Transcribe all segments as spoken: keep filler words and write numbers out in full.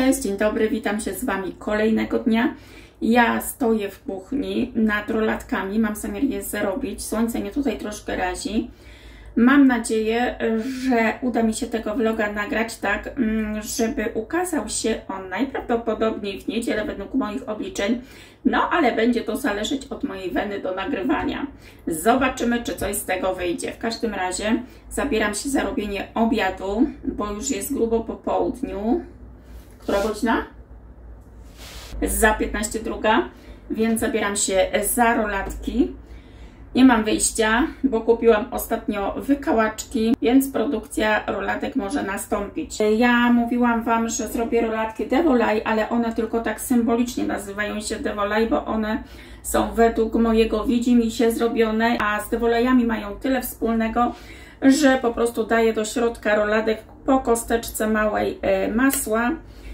Cześć, dzień dobry, witam się z Wami kolejnego dnia. Ja stoję w kuchni nad rolatkami, mam zamiar je zrobić. Słońce mnie tutaj troszkę razi. Mam nadzieję, że uda mi się tego vloga nagrać tak, żeby ukazał się on najprawdopodobniej w niedzielę według moich obliczeń. No, ale będzie to zależeć od mojej weny do nagrywania. Zobaczymy, czy coś z tego wyjdzie. W każdym razie zabieram się za robienie obiadu, bo już jest grubo po południu. Która godzina? Za piętnaście druga, więc zabieram się za rolatki. Nie mam wyjścia, bo kupiłam ostatnio wykałaczki, więc produkcja rolatek może nastąpić. Ja mówiłam Wam, że zrobię rolatki Devolay, ale one tylko tak symbolicznie nazywają się Devolay, bo one są według mojego widzimisię zrobione, a z Devolayami mają tyle wspólnego, że po prostu daję do środka rolatek po kosteczce małej masła.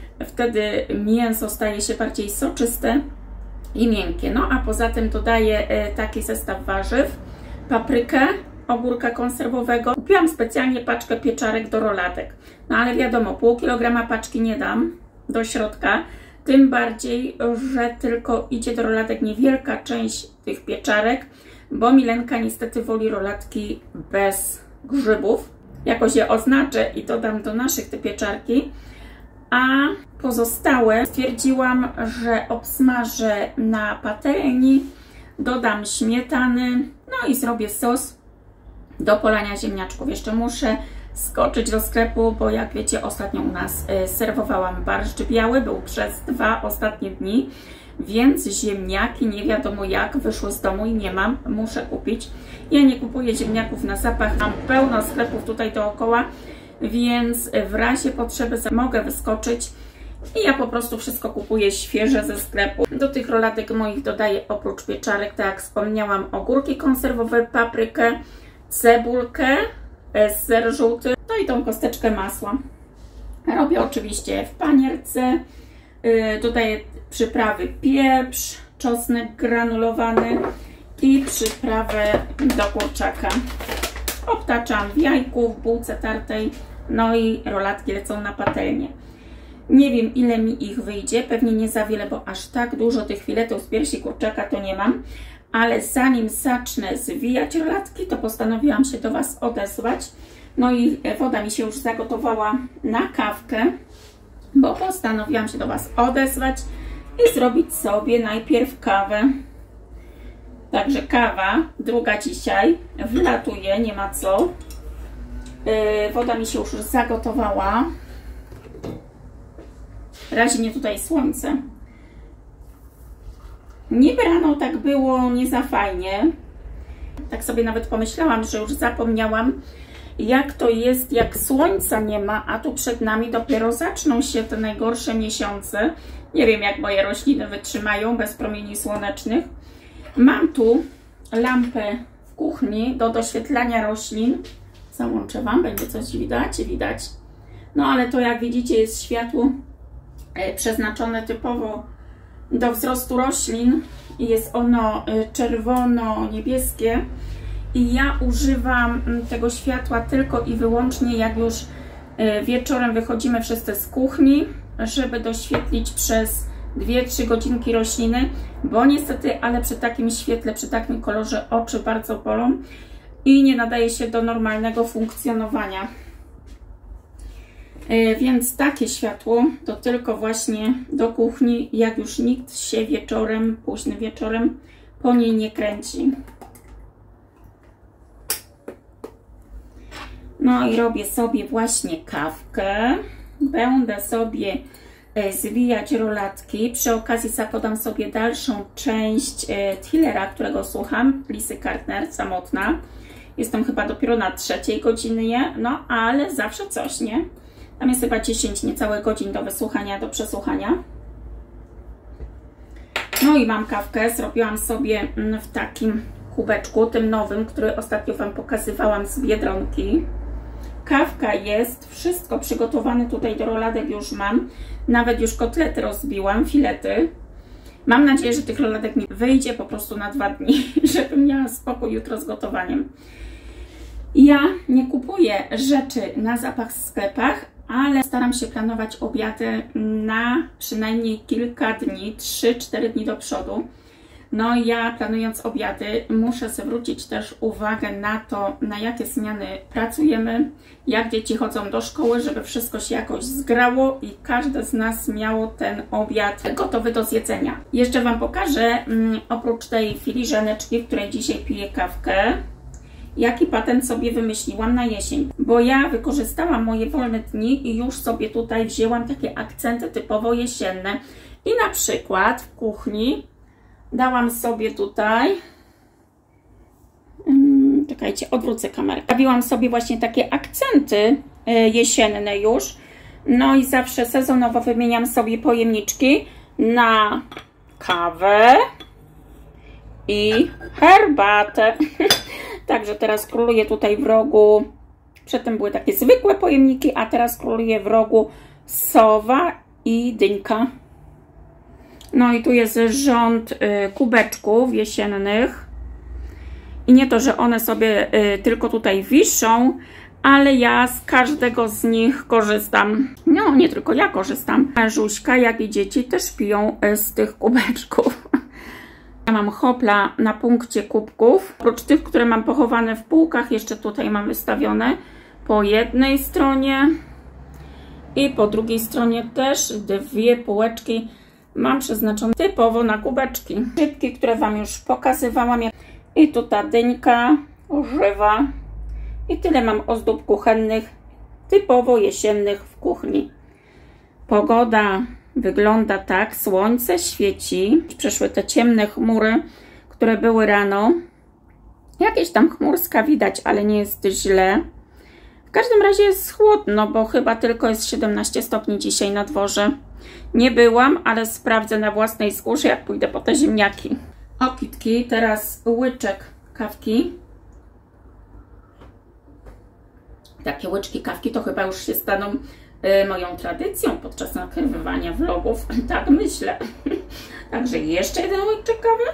Wtedy mięso staje się bardziej soczyste i miękkie. No a poza tym dodaję taki zestaw warzyw, paprykę, ogórka konserwowego. Kupiłam specjalnie paczkę pieczarek do rolatek. No ale wiadomo, pół kilograma paczki nie dam do środka. Tym bardziej, że tylko idzie do rolatek niewielka część tych pieczarek, bo Milenka niestety woli rolatki bez grzybów. Jakoś je oznaczę i dodam do naszych te pieczarki. A pozostałe stwierdziłam, że obsmażę na patelni, dodam śmietany, no i zrobię sos do polania ziemniaczków. Jeszcze muszę skoczyć do sklepu, bo jak wiecie, ostatnio u nas serwowałam barszcz biały, był przez dwa ostatnie dni, więc ziemniaki nie wiadomo jak wyszły z domu i nie mam, muszę kupić. Ja nie kupuję ziemniaków na zapach, mam pełno sklepów tutaj dookoła, więc w razie potrzeby mogę wyskoczyć i ja po prostu wszystko kupuję świeże ze sklepu. Do tych rolatek moich dodaję oprócz pieczarek, tak jak wspomniałam, ogórki konserwowe, paprykę, cebulkę, ser żółty, no i tą kosteczkę masła. Robię oczywiście w panierce, dodaję przyprawy pieprz, czosnek granulowany i przyprawę do kurczaka. Obtaczam w jajku, w bułce tartej, no i rolatki lecą na patelnię. Nie wiem, ile mi ich wyjdzie, pewnie nie za wiele, bo aż tak dużo tych filetów z piersi kurczaka to nie mam, ale zanim zacznę zwijać rolatki, to postanowiłam się do Was odezwać. No i woda mi się już zagotowała na kawkę, bo postanowiłam się do Was odezwać i zrobić sobie najpierw kawę. Także kawa, druga dzisiaj, wlatuje, nie ma co. Yy, woda mi się już zagotowała. Razi mnie tutaj słońce. Niby rano tak było nie za fajnie. Tak sobie nawet pomyślałam, że już zapomniałam, jak to jest, jak słońca nie ma, a tu przed nami dopiero zaczną się te najgorsze miesiące. Nie wiem, jak moje rośliny wytrzymają bez promieni słonecznych. Mam tu lampę w kuchni do doświetlania roślin. Załączę Wam, będzie coś widać, widać. No ale to, jak widzicie, jest światło przeznaczone typowo do wzrostu roślin. Jest ono czerwono-niebieskie i ja używam tego światła tylko i wyłącznie, jak już wieczorem wychodzimy wszyscy z kuchni, żeby doświetlić przez dwie trzy godzinki rośliny, bo niestety, ale przy takim świetle, przy takim kolorze oczy bardzo bolą i nie nadaje się do normalnego funkcjonowania. Yy, więc takie światło to tylko właśnie do kuchni, jak już nikt się wieczorem, późnym wieczorem po niej nie kręci. No i robię sobie właśnie kawkę. Będę sobie zwijać rolatki. Przy okazji zapodam sobie dalszą część thrillera, którego słucham, Lisy Carter, Samotna. Jestem chyba dopiero na trzeciej godzinie, no ale zawsze coś, nie? Tam jest chyba dziesięć niecałe godzin do wysłuchania, do przesłuchania. No i mam kawkę, zrobiłam sobie w takim kubeczku, tym nowym, który ostatnio Wam pokazywałam z Biedronki. Kawka jest, wszystko przygotowane tutaj do roladek już mam. Nawet już kotlety rozbiłam, filety. Mam nadzieję, że tych roladek mi wyjdzie po prostu na dwa dni, żebym miała spokój jutro z gotowaniem. Ja nie kupuję rzeczy na zapach w sklepach, ale staram się planować obiady na przynajmniej kilka dni, trzy cztery dni do przodu. No ja planując obiady muszę zwrócić też uwagę na to, na jakie zmiany pracujemy, jak dzieci chodzą do szkoły, żeby wszystko się jakoś zgrało i każde z nas miało ten obiad gotowy do zjedzenia. Jeszcze Wam pokażę, oprócz tej filiżaneczki, w której dzisiaj piję kawkę, jaki patent sobie wymyśliłam na jesień. Bo ja wykorzystałam moje wolne dni i już sobie tutaj wzięłam takie akcenty typowo jesienne. I na przykład w kuchni dałam sobie tutaj, hmm, czekajcie, odwrócę kamerę. Stawiłam sobie właśnie takie akcenty jesienne już. No i zawsze sezonowo wymieniam sobie pojemniczki na kawę i herbatę. Także teraz króluję tutaj w rogu, przedtem były takie zwykłe pojemniki, a teraz króluję w rogu sowa i dynka. No i tu jest rząd y, kubeczków jesiennych. I nie to, że one sobie y, tylko tutaj wiszą, ale ja z każdego z nich korzystam. No, nie tylko ja korzystam. Żuśka, jak i dzieci też piją y, z tych kubeczków. Ja mam hopla na punkcie kubków. Oprócz tych, które mam pochowane w półkach, jeszcze tutaj mam wystawione po jednej stronie i po drugiej stronie też dwie półeczki mam przeznaczone typowo na kubeczki. Szybki, które Wam już pokazywałam. I tu ta dynka żywa. I tyle mam ozdób kuchennych, typowo jesiennych w kuchni. Pogoda wygląda tak, słońce świeci. Przeszły te ciemne chmury, które były rano. Jakieś tam chmurska widać, ale nie jest źle. W każdym razie jest chłodno, bo chyba tylko jest siedemnaście stopni dzisiaj na dworze. Nie byłam, ale sprawdzę na własnej skórze, jak pójdę po te ziemniaki. Okitki, teraz łyczek kawki. Takie łyczki kawki to chyba już się staną y, moją tradycją podczas nagrywania vlogów. Tak myślę. Także jeszcze jeden łyczek kawy.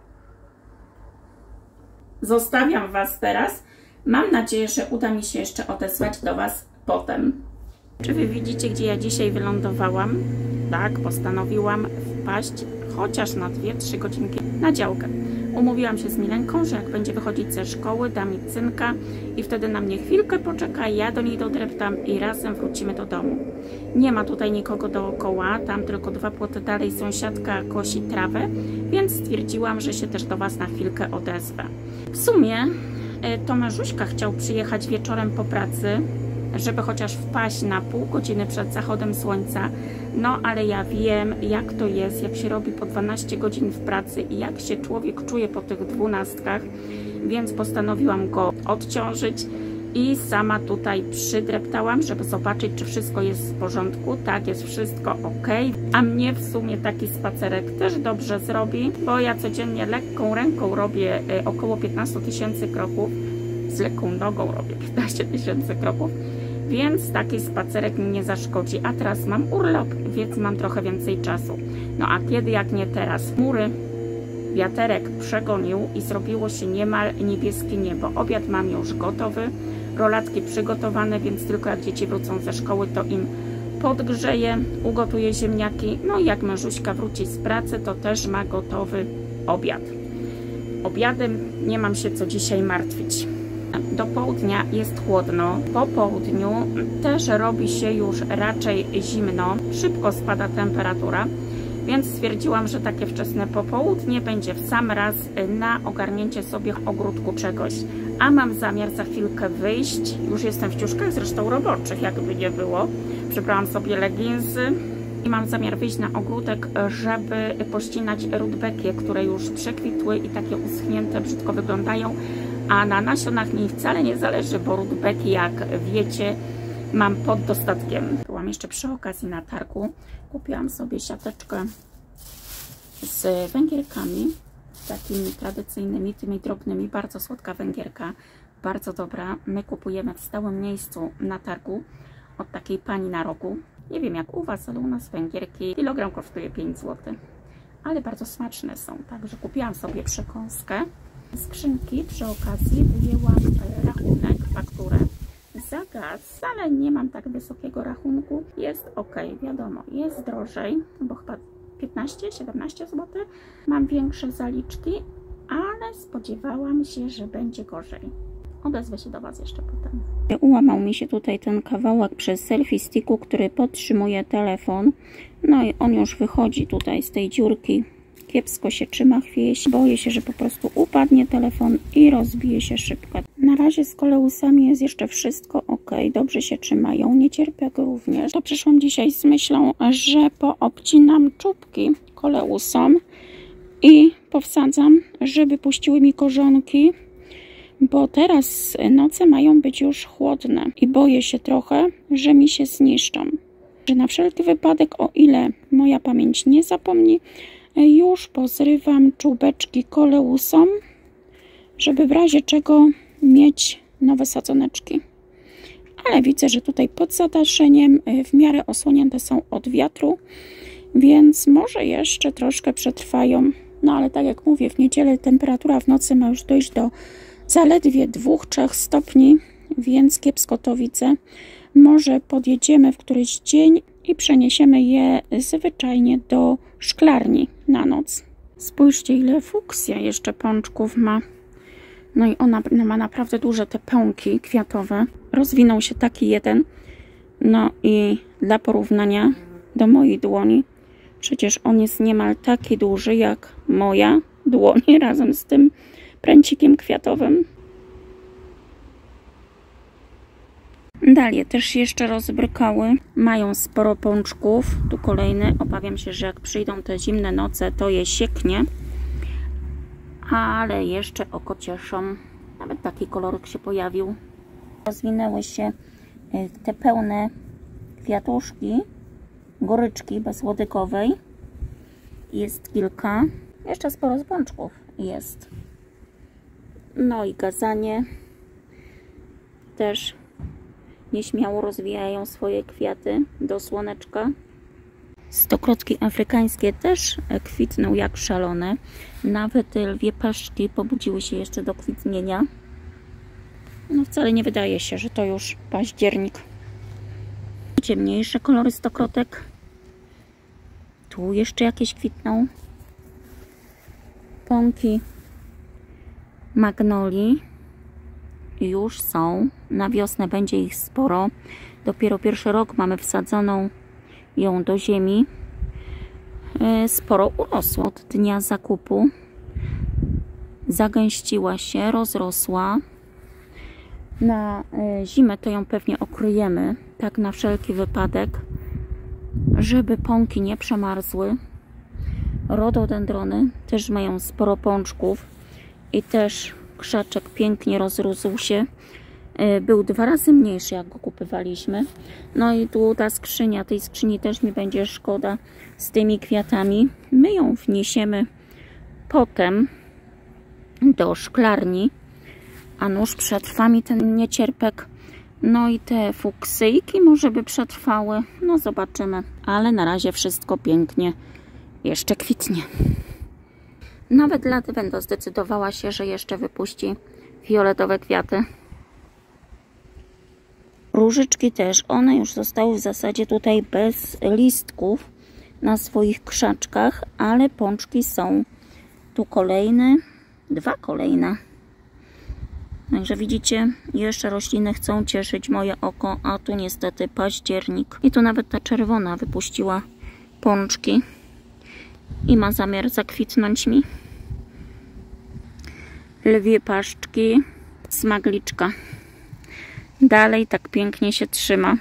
Zostawiam Was teraz. Mam nadzieję, że uda mi się jeszcze odezwać do Was potem. Czy Wy widzicie, gdzie ja dzisiaj wylądowałam? Tak, postanowiłam wpaść chociaż na dwie trzy godzinki na działkę. Umówiłam się z Milenką, że jak będzie wychodzić ze szkoły, da mi cynka i wtedy na mnie chwilkę poczeka, ja do niej dodreptam i razem wrócimy do domu. Nie ma tutaj nikogo dookoła, tam tylko dwa płoty dalej sąsiadka kosi trawę, więc stwierdziłam, że się też do Was na chwilkę odezwę. W sumie to Marzuśka chciał przyjechać wieczorem po pracy, żeby chociaż wpaść na pół godziny przed zachodem słońca. No ale ja wiem, jak to jest, jak się robi po dwanaście godzin w pracy i jak się człowiek czuje po tych dwunastkach, więc postanowiłam go odciążyć i sama tutaj przydreptałam, żeby zobaczyć, czy wszystko jest w porządku. Tak, jest wszystko ok, a mnie w sumie taki spacerek też dobrze zrobi, bo ja codziennie lekką ręką robię około piętnaście tysięcy kroków, z lekką nogą robię piętnaście tysięcy kroków, więc taki spacerek mi nie zaszkodzi. A teraz mam urlop, więc mam trochę więcej czasu. No a kiedy jak nie teraz? Chmury, wiaterek przegonił i zrobiło się niemal niebieskie niebo. Obiad mam już gotowy, rolatki przygotowane, więc tylko jak dzieci wrócą ze szkoły, to im podgrzeję, ugotuję ziemniaki. No i jak Marzuśka wróci z pracy, to też ma gotowy obiad. Obiadem nie mam się co dzisiaj martwić. Do południa jest chłodno, po południu też robi się już raczej zimno, szybko spada temperatura, więc stwierdziłam, że takie wczesne popołudnie będzie w sam raz na ogarnięcie sobie ogródku czegoś. A mam zamiar za chwilkę wyjść, już jestem w ciuszkach zresztą roboczych, jakby nie było. Przybrałam sobie leginsy i mam zamiar wyjść na ogródek, żeby pościnać rudbekie, które już przekwitły i takie uschnięte, brzydko wyglądają. A na nasionach mi wcale nie zależy, bo rudbeki, jak wiecie, mam pod dostatkiem. Byłam jeszcze przy okazji na targu. Kupiłam sobie siateczkę z węgierkami, takimi tradycyjnymi, tymi drobnymi. Bardzo słodka węgierka, bardzo dobra. My kupujemy w stałym miejscu na targu od takiej pani na rogu. Nie wiem jak u Was, ale u nas węgierki kilogram kosztuje pięć złotych. Ale bardzo smaczne są, także kupiłam sobie przekąskę. Z skrzynki przy okazji wyjęłam rachunek, fakturę za gaz, ale nie mam tak wysokiego rachunku. Jest ok, wiadomo, jest drożej, bo chyba piętnaście siedemnaście złotych. Mam większe zaliczki, ale spodziewałam się, że będzie gorzej. Odezwę się do Was jeszcze potem. Ułamał mi się tutaj ten kawałek przez selfie sticku, który podtrzymuje telefon. No i on już wychodzi tutaj z tej dziurki. Kiepsko się trzyma, chwieje się. Boję się, że po prostu upadnie telefon i rozbije się szybko. Na razie z koleusami jest jeszcze wszystko ok. Dobrze się trzymają. Niecierpiak również. To przyszłam dzisiaj z myślą, że poobcinam czubki koleusom i powsadzam, żeby puściły mi korzonki. Bo teraz noce mają być już chłodne i boję się trochę, że mi się zniszczą. Że na wszelki wypadek, o ile moja pamięć nie zapomni, już pozrywam czubeczki koleusom, żeby w razie czego mieć nowe sadzoneczki. Ale widzę, że tutaj pod zadaszeniem w miarę osłonięte są od wiatru, więc może jeszcze troszkę przetrwają. No ale tak jak mówię, w niedzielę temperatura w nocy ma już dojść do zaledwie dwa do trzech stopni, więc kiepsko to widzę. Może podjedziemy w któryś dzień i przeniesiemy je zwyczajnie do szklarni na noc. Spójrzcie, ile fuksja jeszcze pączków ma. No i ona ma naprawdę duże te pąki kwiatowe. Rozwinął się taki jeden. No i dla porównania do mojej dłoni, przecież on jest niemal taki duży jak moja dłoń razem z tym pręcikiem kwiatowym. Dalej też jeszcze rozbrykały. Mają sporo pączków. Tu kolejny. Obawiam się, że jak przyjdą te zimne noce, to je sieknie. Ale jeszcze oko cieszą. Nawet taki kolorek się pojawił. Rozwinęły się te pełne kwiatuszki, goryczki bezłodykowej. Jest kilka. Jeszcze sporo z pączków jest. No i gazanie też nieśmiało rozwijają swoje kwiaty do słoneczka. Stokrotki afrykańskie też kwitną jak szalone. Nawet lwie peszczki pobudziły się jeszcze do kwitnienia. No wcale nie wydaje się, że to już październik. Ciemniejsze kolory stokrotek. Tu jeszcze jakieś kwitną. Pąki magnolii już są. Na wiosnę będzie ich sporo. Dopiero pierwszy rok mamy wsadzoną ją do ziemi. Sporo urosło od dnia zakupu. Zagęściła się, rozrosła. Na zimę to ją pewnie okryjemy, tak na wszelki wypadek, żeby pąki nie przemarzły. Rododendrony też mają sporo pączków i też krzaczek pięknie rozrósł się. Był dwa razy mniejszy, jak go kupywaliśmy. No i tu ta skrzynia, tej skrzyni też mi będzie szkoda z tymi kwiatami. My ją wniesiemy potem do szklarni, a nuż przetrwa mi ten niecierpek. No i te fuksyjki może by przetrwały, no zobaczymy. Ale na razie wszystko pięknie jeszcze kwitnie. Nawet latywenda zdecydowała się, że jeszcze wypuści fioletowe kwiaty. Różyczki też, one już zostały w zasadzie tutaj bez listków na swoich krzaczkach, ale pączki są. Tu kolejne, dwa kolejne. Także widzicie, jeszcze rośliny chcą cieszyć moje oko, a tu niestety październik. I tu nawet ta czerwona wypuściła pączki i ma zamiar zakwitnąć mi. Lwie paszczki, smagliczka. Dalej tak pięknie się trzyma.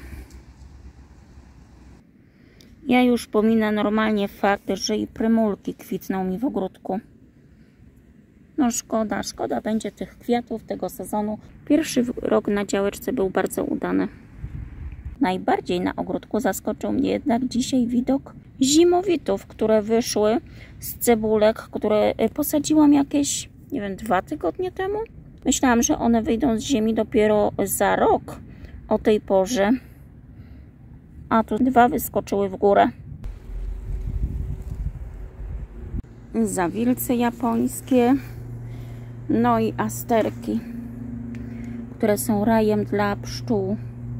Ja już pominę normalnie fakt, że i prymulki kwitną mi w ogródku. No szkoda, szkoda będzie tych kwiatów tego sezonu. Pierwszy rok na działeczce był bardzo udany. Najbardziej na ogródku zaskoczył mnie jednak dzisiaj widok zimowitów, które wyszły z cebulek, które posadziłam jakieś, nie wiem, dwa tygodnie temu. Myślałam, że one wyjdą z ziemi dopiero za rok o tej porze. A tu dwa wyskoczyły w górę. Zawilce japońskie. No i asterki, które są rajem dla pszczół.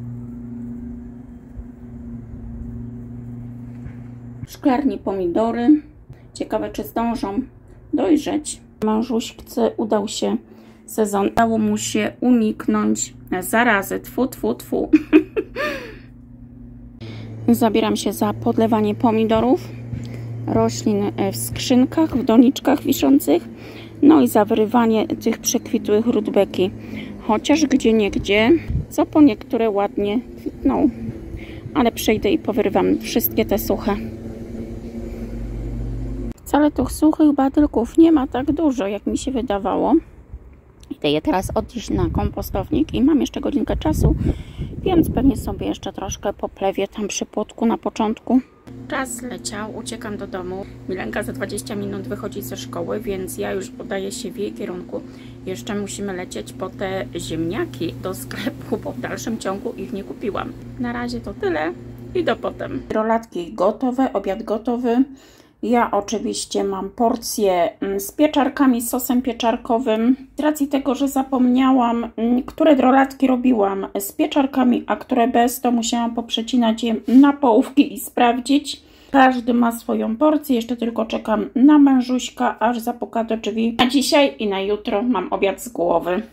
szklarni pomidory. Ciekawe, czy zdążą dojrzeć. Mężuśce udał się sezon. Udało mu się uniknąć zarazy. Tfu, tfu, tfu. Zabieram się za podlewanie pomidorów, roślin w skrzynkach, w doniczkach wiszących. No i za wyrywanie tych przekwitłych rudbeki. Chociaż gdzie niegdzie, co po niektóre ładnie kwitną. Ale przejdę i powyrywam wszystkie te suche. Wcale tych suchych batylków nie ma tak dużo, jak mi się wydawało. Idę je teraz odnieść na kompostownik i mam jeszcze godzinkę czasu, więc pewnie sobie jeszcze troszkę poplewię tam przy płotku na początku. Czas leciał, uciekam do domu. Milenka za dwadzieścia minut wychodzi ze szkoły, więc ja już podaję się w jej kierunku. Jeszcze musimy lecieć po te ziemniaki do sklepu, bo w dalszym ciągu ich nie kupiłam. Na razie to tyle i do potem. Rolatki gotowe, obiad gotowy. Ja oczywiście mam porcję z pieczarkami, z sosem pieczarkowym. Z racji tego, że zapomniałam, które rolatki robiłam z pieczarkami, a które bez, to musiałam poprzecinać je na połówki i sprawdzić. Każdy ma swoją porcję. Jeszcze tylko czekam na mężuśka, aż zapuka do drzwi. A dzisiaj i na jutro mam obiad z głowy.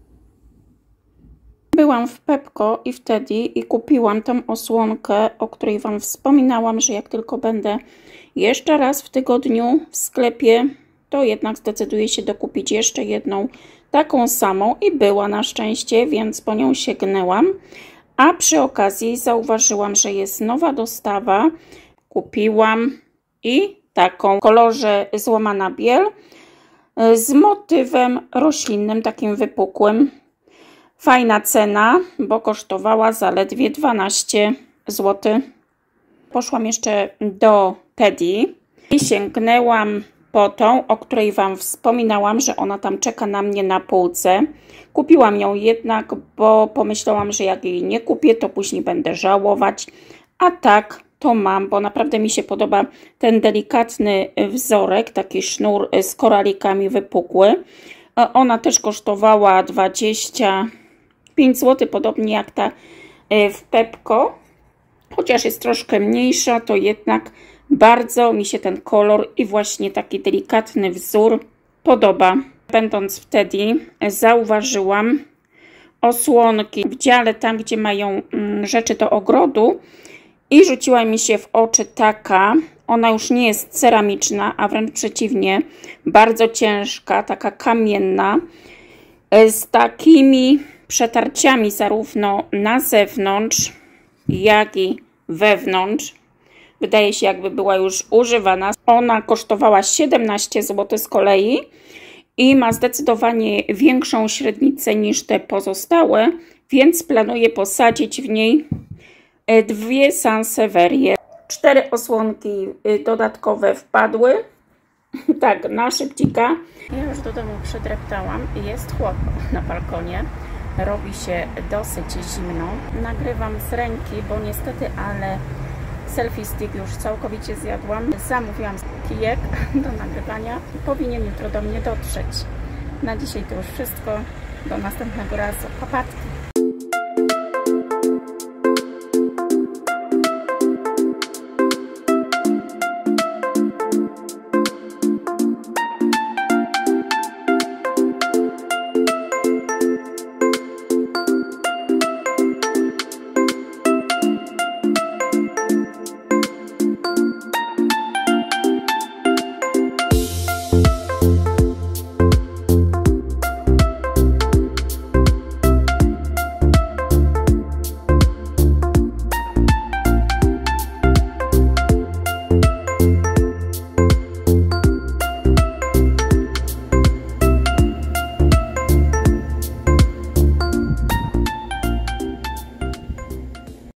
Byłam w Pepco i wtedy i kupiłam tą osłonkę, o której Wam wspominałam, że jak tylko będę jeszcze raz w tygodniu w sklepie, to jednak zdecyduję się dokupić jeszcze jedną taką samą i była na szczęście, więc po nią sięgnęłam. A przy okazji zauważyłam, że jest nowa dostawa. Kupiłam i taką w kolorze złamana biel z motywem roślinnym, takim wypukłym. Fajna cena, bo kosztowała zaledwie dwanaście złotych. Poszłam jeszcze do Teddy i sięgnęłam po tą, o której Wam wspominałam, że ona tam czeka na mnie na półce. Kupiłam ją jednak, bo pomyślałam, że jak jej nie kupię, to później będę żałować. A tak to mam, bo naprawdę mi się podoba ten delikatny wzorek, taki sznur z koralikami wypukły. Ona też kosztowała dwadzieścia pięć złotych, podobnie jak ta w Pepco. Chociaż jest troszkę mniejsza, to jednak bardzo mi się ten kolor i właśnie taki delikatny wzór podoba. Będąc wtedy zauważyłam osłonki w dziale, tam gdzie mają rzeczy do ogrodu i rzuciła mi się w oczy taka. Ona już nie jest ceramiczna, a wręcz przeciwnie, bardzo ciężka, taka kamienna, z takimi przetarciami zarówno na zewnątrz, jak i wewnątrz. Wydaje się, jakby była już używana. Ona kosztowała siedemnaście złotych z kolei i ma zdecydowanie większą średnicę niż te pozostałe, więc planuję posadzić w niej dwie sansevierie. Cztery osłonki dodatkowe wpadły. Tak, na szybcika. Ja już do domu przedreptałam. Jest chłodno na balkonie. Robi się dosyć zimno. Nagrywam z ręki, bo niestety, ale selfie stick już całkowicie zjadłam. Zamówiłam kijek do nagrywania. Powinien jutro do mnie dotrzeć. Na dzisiaj to już wszystko. Do następnego razu. Papatki.